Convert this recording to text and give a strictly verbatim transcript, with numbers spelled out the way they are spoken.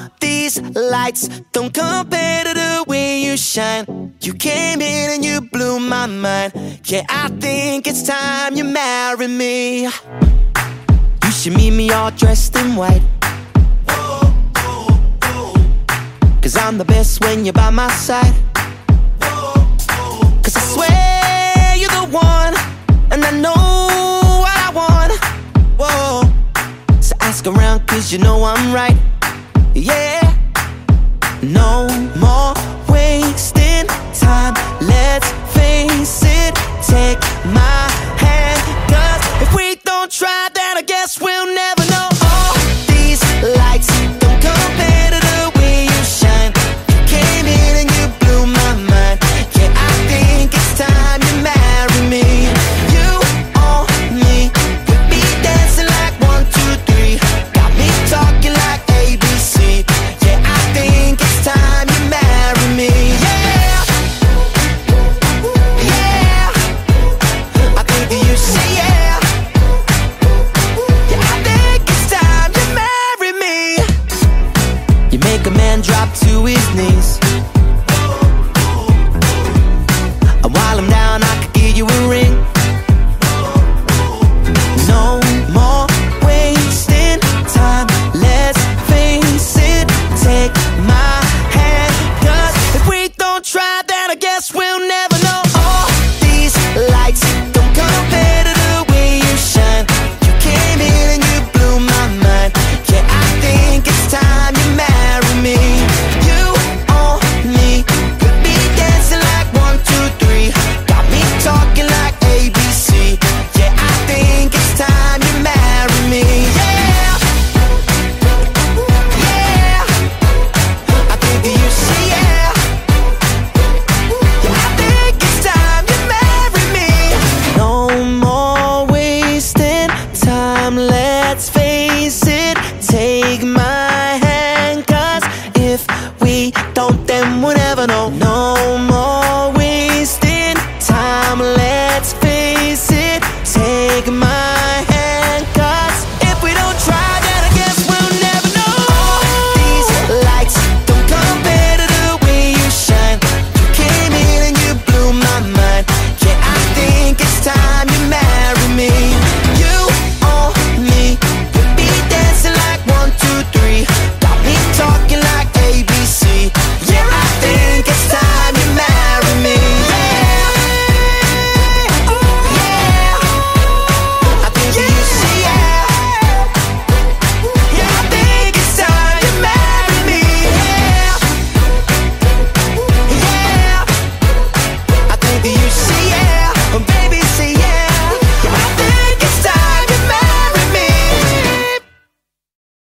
these lights don't compare to the way you shine. You came in and you blew my mind. Yeah, I think it's time you marry me. You should meet me all dressed in white. Cause I'm the best when you're by my side. Cause I swear you're the one, and I know what I want. Whoa. So ask around cause you know I'm right. Yeah. No more wasting time. Let's face it. Take